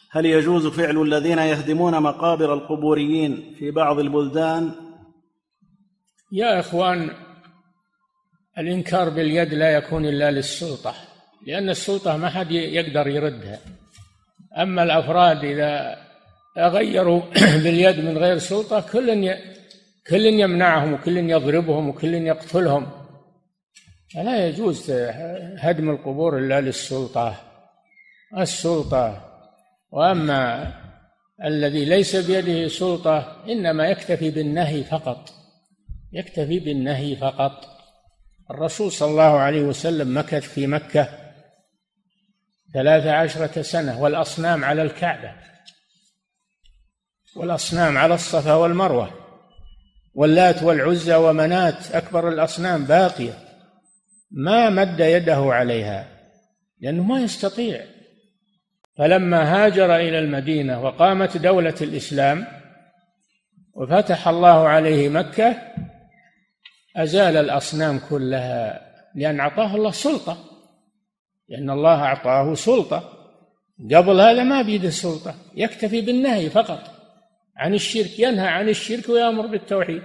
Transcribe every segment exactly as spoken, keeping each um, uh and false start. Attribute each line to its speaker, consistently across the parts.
Speaker 1: هل يجوز فعل الذين يهدمون مقابر القبوريين في بعض البلدان؟
Speaker 2: يا إخوان، الإنكار باليد لا يكون إلا للسلطة، لأن السلطة ما حد يقدر يردها. أما الأفراد إذا غيروا باليد من غير سلطة كل كل يمنعهم وكل يضربهم وكل يقتلهم. فلا يجوز هدم القبور إلا للسلطة السلطة وأما الذي ليس بيده سلطة إنما يكتفي بالنهي فقط يكتفي بالنهي فقط. الرسول صلى الله عليه وسلم مكث في مكة ثلاث عشرة سنة والأصنام على الكعبة والأصنام على الصفا والمروة واللات والعزى ومنات أكبر الأصنام باقية، ما مد يده عليها لأنه ما يستطيع. فلما هاجر إلى المدينة وقامت دولة الإسلام وفتح الله عليه مكة أزال الأصنام كلها، لأن أعطاه الله سلطة لأن الله أعطاه سلطة. قبل هذا ما بيده سلطة، يكتفي بالنهي فقط عن الشرك، ينهى عن الشرك ويأمر بالتوحيد.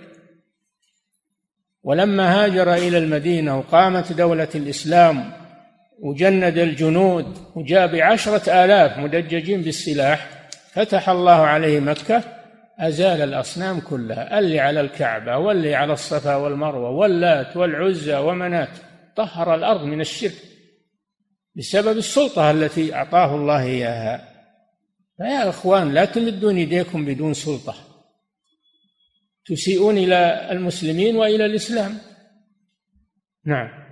Speaker 2: ولما هاجر إلى المدينة وقامت دولة الإسلام وجند الجنود وجاء بعشرة آلاف مدججين بالسلاح، فتح الله عليه مكة، أزال الأصنام كلها، اللي على الكعبة واللي على الصفا والمروة واللات والعزى ومنات، طهر الأرض من الشرك بسبب السلطة التي أعطاه الله إياها. فيا إخوان، لا تمدون يديكم بدون سلطة، تسيئون إلى المسلمين وإلى الإسلام. نعم.